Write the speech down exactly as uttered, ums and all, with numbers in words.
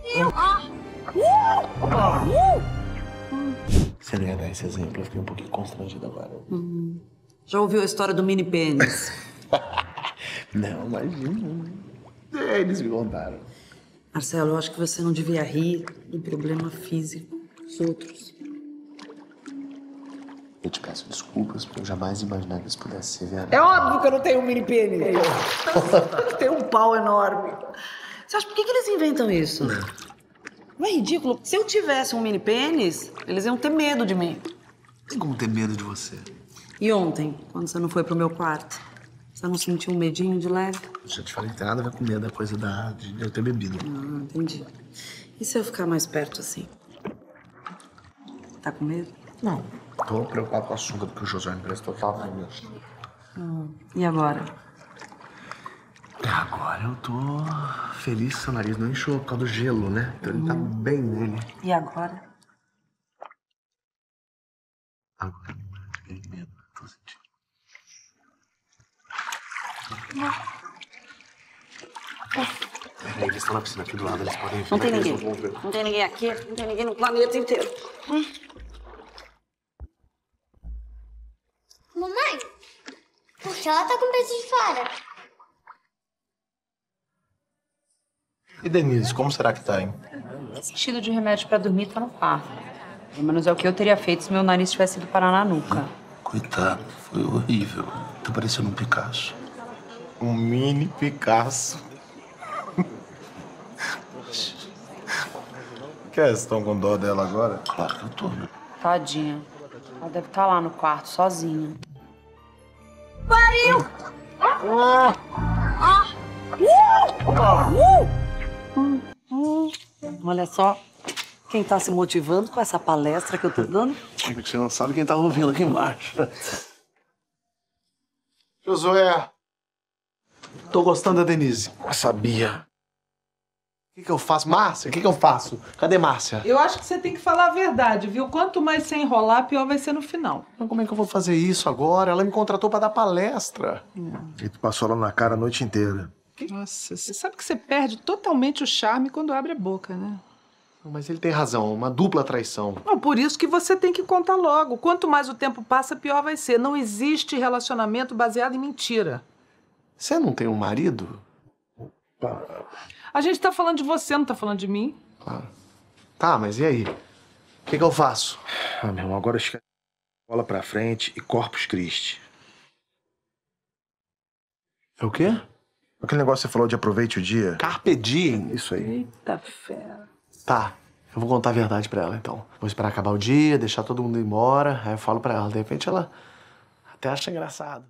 Você não ia dar esse exemplo, eu fiquei um pouquinho constrangido agora. Hum. Já ouviu a história do mini pênis? Não, imagina. É, eles me contaram. Marcelo, eu acho que você não devia rir do problema físico dos outros. Eu te peço desculpas, porque eu jamais imaginava que isso pudesse ser verdade. É óbvio que eu não tenho um mini pênis. Eu tenho um pau enorme. Você acha por que, que eles inventam isso? Não é ridículo? Se eu tivesse um mini pênis, eles iam ter medo de mim. Tem como ter medo de você? E ontem, quando você não foi pro meu quarto, você não sentiu um medinho de leve? Eu já te falei que tem nada a ver com medo, é coisa da, de eu ter bebido. Ah, entendi. E se eu ficar mais perto assim? Tá com medo? Não. Tô preocupado com a sunga do que o Josué me prestou. Tava mesmo. Hum. E agora? Agora eu tô feliz que seu nariz não inchou por causa do gelo, né? Então ele tá bem nele. E agora? Agora eu fiquei medo. Tô sentindo. Peraí, eles estão na piscina aqui do lado, eles podem ver. Não tem ninguém. Não, ver. Não tem ninguém aqui, não tem ninguém no planeta inteiro. Hum. Mamãe, por que ela tá com o peito de fora? E Denise, como será que tá, hein? Esse enchido de remédio pra dormir tá no quarto. Pelo menos é o que eu teria feito se meu nariz tivesse ido parar na nuca. Coitado, foi horrível. Tá parecendo um Picasso. Um mini Picasso. Que é? Vocês estão com dó dela agora? Claro que eu tô, né? Tadinha. Ela deve estar lá no quarto, sozinha. Pariu! Olha só quem tá se motivando com essa palestra que eu tô dando. Você não sabe quem tá ouvindo aqui embaixo. Josué, tô gostando da Denise. Eu sabia. O que, que eu faço? Márcia, o que, que eu faço? Cadê Márcia? Eu acho que você tem que falar a verdade, viu? Quanto mais você enrolar, pior vai ser no final. Mas como é que eu vou fazer isso agora? Ela me contratou pra dar palestra. E tu passou ela na cara a noite inteira. Nossa, você sabe que você perde totalmente o charme quando abre a boca, né? Mas ele tem razão, uma dupla traição. Não, por isso que você tem que contar logo. Quanto mais o tempo passa, pior vai ser. Não existe relacionamento baseado em mentira. Você não tem um marido? A gente tá falando de você, não tá falando de mim? Claro. Tá, mas e aí? O que, que eu faço? Ah, meu irmão, agora esquece. Bola pra frente e Corpus Christi. É o quê? Aquele negócio que você falou de aproveite o dia. Carpe diem. Isso aí. Eita fera. Tá, eu vou contar a verdade pra ela, então. Vou esperar acabar o dia, deixar todo mundo ir embora, aí eu falo pra ela. De repente ela até acha engraçado.